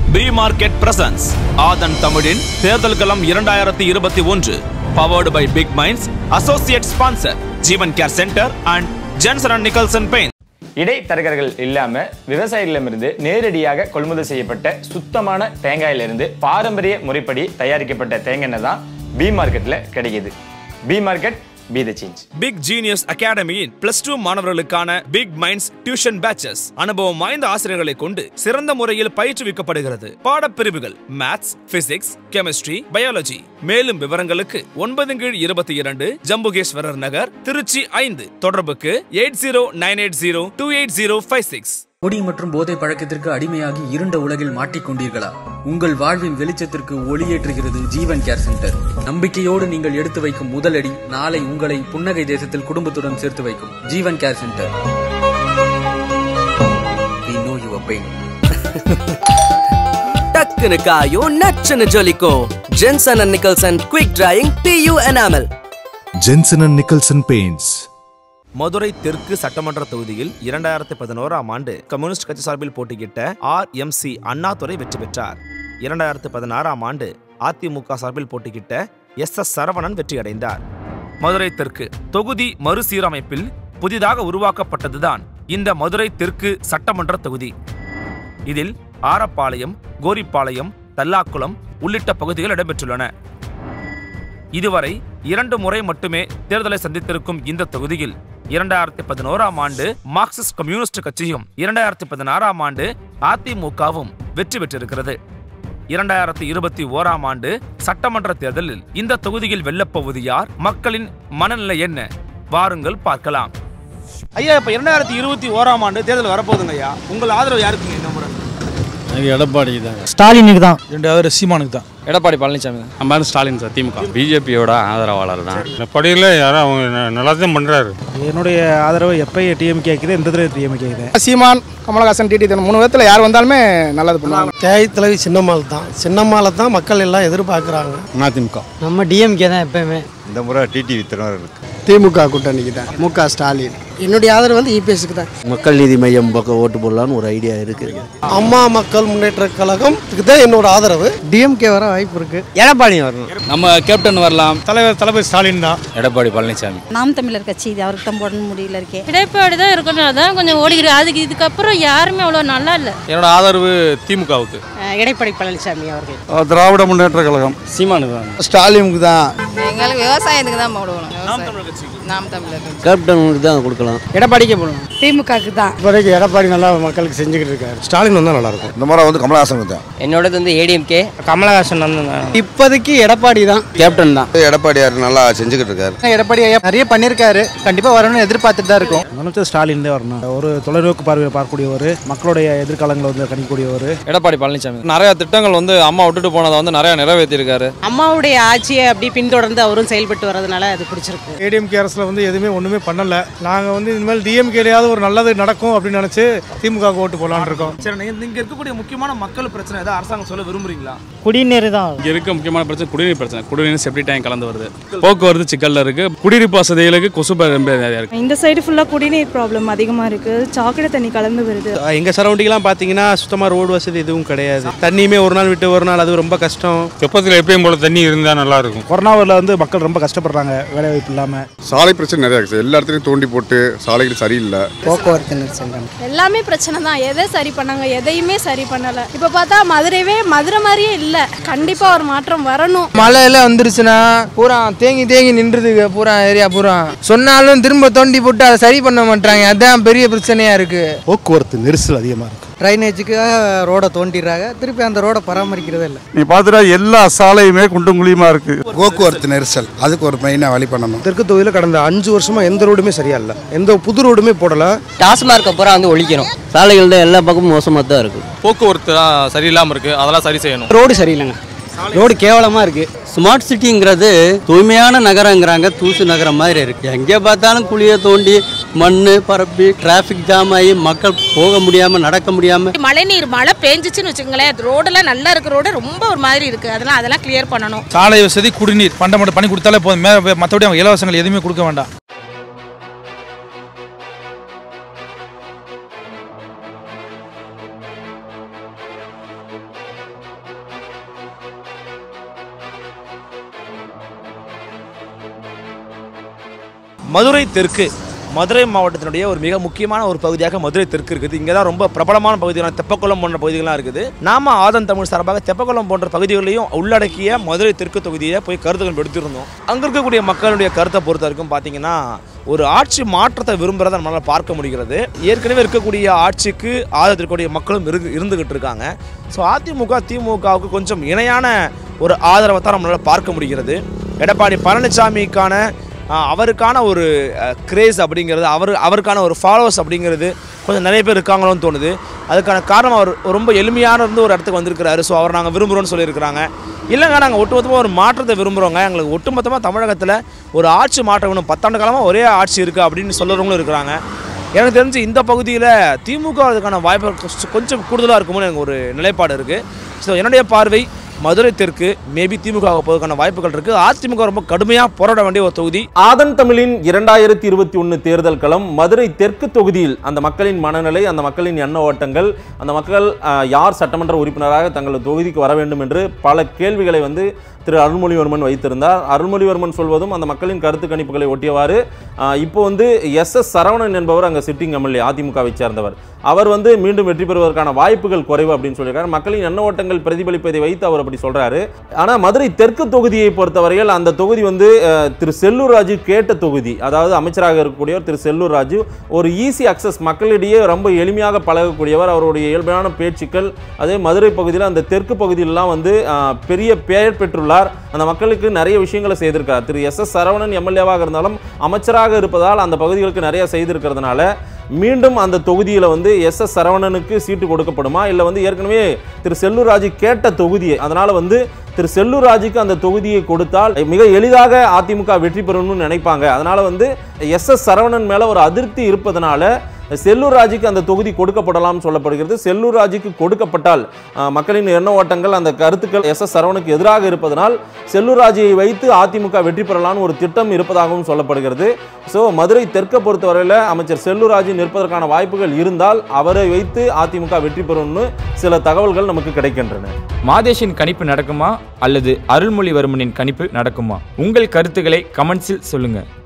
B Market presents Aadhan Tamil Andipatti powered by Big Minds, associate sponsor Jeevan Care Center and Johnson & Nicholson Paint. இடைத்தரகர்கள் இல்லாம விவசாயிகளிடமிருந்து நேரடியாக கொள்முதல் செய்யப்பட்ட சுத்தமான தேங்காயிலிருந்து பாரம்பரிய முறைப்படி தயாரிக்கப்பட்ட தேங்காய் எண்ணெய் தான் பி மார்க்கெட்ல கிடைக்குது. B market, be the change. Big Genius Academy +2 மாணவர்களுக்கான Big Minds டியூஷன் பேட்சஸ் அனுபவம் வாய்ந்த ஆசிரியர்களை கொண்டு சிறந்த முறையில் பயிற்றுவிக்கப்படுகிறது. பாடப்பிரிவுகள் மேத்ஸ், பிசிக்ஸ், கெமிஸ்ட்ரி, பயாலஜி. மேலும் விவரங்களுக்கு 9/22 ஜம்புகேஸ்வரர் நகர், திருச்சி 5. தொடர்புக்கு 8098028056. பொடி மற்றும் போதை பழக்கத்திற்கு அடிமையாகி இருண்ட உலகில் மாட்டிக்கொண்டீர்களா? உங்கள் வாழ்வின் வெளிச்சத்திற்கு ஒளியேற்றுகிறது ஜீவன் கேர் சென்டர். நம்பிக்கையோடு நீங்கள் எடுத்து வைக்கும் முதலடி நாளை உங்களை புன்னகை தேசத்தில் குடும்பத்துடன் சேர்த்து வைக்கும். Jeevan care centre. We know your pain. டக்குனு காயோ நச்சுன்னு ஜொலிக்கோ. Johnson & Nicholson Quick Drying PU Enamel. Johnson & Nicholson Paints. Madurai தெற்கு சட்டமன்ற தொகுதியில் 2011ஆம் ஆண்டு கம்யூனிஸ்ட் கட்சி சார்பில் போட்டியிட்ட RMC அண்ணாதுரை வெற்றி பெற்றார். 2016ஆம் ஆண்டு அதிமுக சார்பில் போட்டியிட்ட SS சரவணன் வெற்றியடைந்தார். மதுரை தெற்கு தொகுதி மறுசீரமைப்பில் புதிதாக உருவாக்கப்பட்டதுதான் இந்த மதுரை தெற்கு சட்டமன்ற தொகுதி. இதில் ஆரப்பாளையம், கோரிப்பாளையம், தல்லாக்குளம் உள்ளிட்ட பகுதிகள் இடம்பெற்றுள்ளன. இதுவரை 2 முறை மட்டுமே தேர்தலை சந்தித்திருக்கும் இந்த தொகுதியில் 2011ஆம் ஆண்டு மார்க்சிஸ்ட் கம்யூனிஸ்ட் கட்சியும் 2016ஆம் ஆண்டு அதிமுகவும் வெற்றி பெற்றிருக்கிறது. 2021ஆம் ஆண்டு சட்டமன்ற தேர்தலில் இந்த தொகுதியில் வெல்லப்போவது யார்? மக்களின் மனநிலை என்ன? வாருங்கள் பார்க்கலாம். ஐயா, இப்ப 2021ஆம் ஆண்டு தேர்தல் வரப்போகுதுங்க ஐயா. உங்கள் ஆதரவு யாருக்குங்க இந்த முறை? எடப்பாடிக்கு தான். ஸ்டாலினுக்கு தான். 2வது சீமானுக்கு தான். எடப்பாடி பழனிசாமி தான். நம்ம ஸ்டாலின் சார், திமுக பிஜேபியோட ஆதரவாளர் தான். எடப்பாடியில் யாரும் அவங்க நல்லா தான் பண்ணுறாரு. என்னுடைய ஆதரவு எப்பயும் டிஎம்கே இருக்குது, இந்த தடவை டிஎம்கே இருக்குது. சீமான், கமலஹாசன், டிடி 3 விதத்தில் யார் வந்தாலுமே நல்லது பண்ணுவாங்க. தேய்தலை சின்னம்மாள் தான். சின்னம்மாளை தான் மக்கள் எல்லாம் எதிர்பார்க்குறாங்க. அதிமுக. நம்ம டிஎம்கே தான் எப்பயுமே. இந்த முறை டிடிவி திறன் இருக்கு. திமுக கூட்டணிக்கு தான். முக ஸ்டாலின். என்னுடைய ஆதரவு வந்து இபிஎஸ்க்கு தான். மக்கள் நீதி மையம் பக்கம் ஓட்டு போடலான்னு ஒரு ஐடியா இருக்கு. அம்மா மக்கள் முன்னேற்ற கழகத்துக்கு தான் என்னோட ஆதரவு. டிஎம்கே வர வாய்ப்பு இருக்கு. எடப்பாடி வரணும். நம்ம கேப்டன் வரலாம். தலைவர் தளபதி ஸ்டாலின் தான். எடப்பாடி பழனிசாமி. நாம் தமிழர் கட்சி இது அவருக்கு தான் போட முடியல இருக்கே. எடப்பாடி தான் இருக்கணும், அதான் கொஞ்சம் ஓடிக்கிட்டு. அதுக்கு இதுக்கப்புறம் யாருமே அவ்வளோ நல்லா இல்லை. என்னோட ஆதரவு திமுகவுக்கு. எடப்பாடி பழனிசாமி அவர்கள். திராவிட முன்னேற்ற கழகம். சீமானுக்கு தான். ஸ்டாலினுக்கு தான். எங்களுக்கு விவசாயத்துக்கு தான் போடுவோம். நாம் தமிழர் கேப்டனுக்கு தான் கொடுக்கலாம். எடப்பாடிக்கே போடணும். திமுகக்கு தான். இப்போதைக்கு எடப்பாடி நல்லா மக்களுக்கு செஞ்சுக்கிட்டு இருக்காரு. ஸ்டாலின் வந்தால் நல்லா இருக்கும். இந்த முறை வந்து கமலஹாசனுக்கு தான். என்னோடது வந்து ADMK. கமலஹாசன் வந்து இப்போதைக்கு எடப்பாடி தான். கேப்டன் தான். எடப்பாடியார் நல்லா செஞ்சுக்கிட்டு இருக்காரு. எடப்பாடி நிறைய பண்ணியிருக்காரு. கண்டிப்பாக வரணும்னு எதிர்பார்த்துட்டு தான் இருக்கும். முதலமைச்சர் ஸ்டாலின் தான் வரணும். ஒரு தொலைநோக்கு பார்வையை பார்க்கக்கூடியவர், மக்களுடைய எதிர்காலங்களை வந்து கணிக்கக்கூடியவர். எடப்பாடி பழனிசாமி நிறைய திட்டங்கள் வந்து அம்மா விட்டுட்டு போனதை வந்து நிறைய நிறைவேற்றிருக்காரு. அம்மாவுடைய ஆட்சியை அப்படி பின்தொடர்ந்து அவரும் செயல்பட்டு வரதுனால அது பிடிச்சிருக்கு. ஏடிஎம்கே அரசுல வந்து எதுவுமே ஒண்ணுமே பண்ணல. நாங்க வந்து இனிமேல் டிஎம்கேலையாவது ஒரு நல்லது நடக்கும் அப்படின்னு நினைச்சு திமுக ஓட்டு போலான்னு இருக்கோம். சரி, இங்க இருக்கக்கூடிய முக்கியமான மக்கள் பிரச்சனை ஏதாவது அரசாங்கம் சொல்ல விரும்புறீங்களா? குடிநீர் தான். இங்க இருக்க முக்கியமான பிரச்சனை குடிநீர் பிரச்சனை. குடிநீர் செப்டி டேங்க் கலந்து வருது. போக்குவரத்து சிக்கல்ல இருக்கு. குடிநீர் வசதிகளுக்கு கொசு நிறைய இருக்கு. இந்த சைடு ஃபுல்லா குடிநீர் ப்ராப்ளம் அதிகமா இருக்கு. சாக்கடை தண்ணி கலந்து வருது. எங்க சரௌண்டிங்லாம் பாத்தீங்கன்னா சுத்தமா ரோடு வசதி எதுவும் கிடையாது. தண்ணியுமே ஒரு நாள் விட்டு ஒரு நாள், அது ரொம்ப கஷ்டம். தெப்பத்தில் எப்பயும் போல தண்ணி இருந்தா நல்லா இருக்கும். கொரோனாவில் வந்து மக்கள் ரொம்ப கஷ்டப்படுறாங்க, வேலை வாய்ப்பு இல்லாம. சாலை பிரச்சனை நிறைய இருக்கு. எல்லா இடத்துலையும் தோண்டி போட்டு சாலைகள் சரியில்லை. போக்குவரத்து நெரிசல் எல்லாமே பிரச்சனை தான். எதை சரி பண்ணாங்க, எதையுமே சரி பண்ணல. இப்ப பார்த்தா மதுரை மாதிரியே இல்ல. கண்டிப்பா ஒரு மாற்றம் வரணும். மழை எல்லாம் வந்துருச்சுன்னா பூரா தேங்கி நின்றுதுங்க. பூரா ஏரியா பூரா சொன்னாலும் திரும்ப தோண்டி போட்டு அதை சரி பண்ண மாட்டாங்க. அதான் பெரிய பிரச்சனையா இருக்கு. போக்குவரத்து நெரிசல் அதிகமாக இருக்கு. ட்ரைனேஜுக்காக ரோடை தோண்டிடுறாங்க, திருப்பி அந்த ரோடை பராமரிக்கிறதே இல்லை. நீ பார்த்துட்டா எல்லா சாலையுமே குண்டும் குழியுமா இருக்கு. போக்குவரத்து நெரிசல் அதுக்கு ஒரு மெயினாக வழி பண்ணணும். தெற்கு தொகுதியில் கடந்த 5 வருஷமா எந்த ரோடுமே சரியா இல்லை. எந்த புது ரோடுமே போடல. டாஸ்மார்க் அப்புறம் வந்து ஒழிக்கணும். சாலைகள் தான் எல்லா பக்கமும் மோசமாக தான் இருக்கு. போக்குவரத்து சரியில்லாம இருக்கு. அதெல்லாம் சரி செய்யணும். ரோடு சரியில்லைங்க. ரோடு கேவலமா இருக்கு. ஸ்மார்ட் சிட்டிங்கிறது தூய்மையான நகரங்கிறாங்க, தூசு நகரம் மாதிரி இருக்கு. எங்கே பார்த்தாலும் குழியை தோண்டி மண்ணு பரப்பி டிராஃபிக் ஜாம் ஆகி மக்கள் போக முடியாம நடக்க முடியாம. மழை பெஞ்சிச்சுன்னு வச்சுக்கோங்களேன், ரோடெல்லாம் நல்லா இருக்கு. ரோடு ரொம்ப ஒரு மாதிரி இருக்கு. அதெல்லாம் கிளியர் பண்ணணும். சாலை வசதி, குடிநீர் மட்டும் பண்ணி கொடுத்தாலே போதும். மற்றபடி அவங்க இலவசங்கள் எதுவுமே கொடுக்க வேண்டாம். மதுரை தெற்கு மதுரை மாவட்டத்தினுடைய ஒரு மிக முக்கியமான ஒரு பகுதியாக மதுரை தெற்கு இருக்குது. இங்கே தான் ரொம்ப பிரபலமான பகுதிகளான தெப்பக்குளம் போன்ற பகுதிகள்லாம் இருக்குது. நாம ஆதன் தமிழ் சார்பாக தெப்பக்குளம் போன்ற பகுதிகளையும் உள்ளடக்கிய மதுரை தெற்கு தொகுதியை போய் கருத்துக்கள் எடுத்திருந்தோம். அங்கே இருக்கக்கூடிய மக்களுடைய கருத்தை பொறுத்த வரைக்கும் பார்த்தீங்கன்னா ஒரு ஆட்சி மாற்றத்தை விரும்புகிறத நம்மளால் பார்க்க முடிகிறது. ஏற்கனவே இருக்கக்கூடிய ஆட்சிக்கு ஆதரத்திற்குரிய மக்களும் இருந்துகிட்டு இருக்காங்க. ஸோ அதிமுக திமுகவுக்கு கொஞ்சம் இணையான ஒரு ஆதரவை தான் நம்மளால் பார்க்க முடிகிறது. எடப்பாடி பழனிசாமிக்கான அவருக்கான ஒரு கிரேஸ் அப்படிங்கிறது அவருக்கான ஒரு ஃபாலோவர்ஸ் அப்படிங்கிறது கொஞ்சம் நிறைய பேர் இருக்காங்களோன்னு தோணுது. அதுக்கான காரணம் அவர் ரொம்ப எளிமையான இருந்து ஒரு இடத்துக்கு வந்திருக்கிறாரு. ஸோ அவர் நாங்கள் விரும்புகிறோன்னு சொல்லியிருக்கிறாங்க. இல்லைங்க நாங்கள் ஒட்டுமொத்தமாக ஒரு மாற்றத்தை விரும்புகிறோங்க, எங்களுக்கு ஒட்டுமொத்தமாக தமிழகத்தில் ஒரு ஆட்சி மாற்றம் வேணும், 10 ஆண்டு காலமாக ஒரே ஆட்சி இருக்குது அப்படின்னு சொல்லுறவங்களும் இருக்கிறாங்க. எனக்கு தெரிஞ்சு இந்த பகுதியில் திமுக அதுக்கான வாய்ப்பு கொஞ்சம் கூடுதலாக இருக்குமோன்னு எனக்கு ஒரு நிலைப்பாடு இருக்குது. ஸோ என்னுடைய பார்வை மதுரை தெற்கு மேபி திமுக போவதற்கான வாய்ப்புகள் இருக்கு. அதிமுக ரொம்ப கடுமையாக போராட வேண்டிய ஒரு தொகுதி. ஆதன் தமிழின் 2021 தேர்தல் களம் மதுரை தெற்கு தொகுதியில் அந்த மக்களின் மனநிலை, அந்த மக்களின் எண்ண ஓட்டங்கள், அந்த மக்கள் யார் சட்டமன்ற உறுப்பினராக தங்களது தொகுதிக்கு வர வேண்டும் என்று பல கேள்விகளை திரு அருள்மொழிவர்மன் வைத்திருந்தார். அருள்மொழிவர்மன் சொல்வதும் அந்த மக்களின் கருத்து கணிப்புகளை ஒட்டியவாறு இப்போ SS சரவணன் என்பவர் அங்கே சிட்டிங் எம்எல்ஏ அதிமுகவை சேர்ந்தவர். அவர் மீண்டும் வெற்றி பெறுவதற்கான வாய்ப்புகள் குறைவு அப்படின்னு சொல்லியிருக்காரு. மக்களின் எண்ண ஓட்டங்கள் பிரதிபலிப்பதை வைத்து அவர் அப்படி சொல்றாரு. ஆனால் மதுரை தெற்கு தொகுதியை பொறுத்தவரையில் அந்த தொகுதி திரு செல்லூர் ராஜு கேட்ட தொகுதி. அதாவது அமைச்சராக இருக்கக்கூடியவர் திரு செல்லூர் ராஜு ஒரு ஈஸி அக்சஸ், மக்களிடையே ரொம்ப எளிமையாக பழகக்கூடியவர். அவருடைய இயல்பான பேச்சுக்கள் அதே மதுரை பகுதியில் அந்த தெற்கு பகுதியிலெல்லாம் பெரிய பெயர் பெற்றுள்ளார். அந்த மக்களுக்கு நிறைய விஷயங்களை செய்திருக்கார். திரு SS சரவணன் எம்எல்ஏவாக இருந்தாலும் அமைச்சராக இருப்பதால் அந்த பகுதிகளுக்கு நிறைய செய்திருக்கிறதுனால மீண்டும் அந்த தொகுதியில் SS சரவணனுக்கு சீட்டு கொடுக்கப்படுமா, இல்லை ஏற்கனவே திரு செல்லூர் ராஜு கேட்ட தொகுதியை, அதனால திரு செல்லூர் ராஜுக்கு அந்த தொகுதியை கொடுத்தால் மிக எளிதாக அதிமுக வெற்றி பெறணும்னு நினைப்பாங்க. அதனால SS சரவணன் மேல ஒரு அதிருப்தி இருப்பதனால செல்லூர் ராஜுக்கு அந்த தொகுதி கொடுக்கப்படலாம் சொல்லப்படுகிறது. செல்லூர் ராஜுக்கு கொடுக்கப்பட்டால் மக்களின் எண்ண ஓட்டங்கள் அந்த கருத்துக்கள் SS சரவணுக்கு எதிராக இருப்பதனால் செல்லூர் ராஜுவை வைத்து அதிமுக வெற்றி பெறலாம்னு ஒரு திட்டம் இருப்பதாகவும் சொல்லப்படுகிறது. ஸோ மதுரை தெற்க பொறுத்தவரையில் அமைச்சர் செல்லூர் ராஜு நிற்பதற்கான வாய்ப்புகள் இருந்தால் அவரை வைத்து அதிமுக வெற்றி பெறும்னு சில தகவல்கள் நமக்கு கிடைக்கின்றன. மாதேஷின் கணிப்பு நடக்குமா அல்லது அருள்மொழிவர்மனின் கணிப்பு நடக்குமா? உங்கள் கருத்துக்களை கமெண்ட்ஸில் சொல்லுங்க.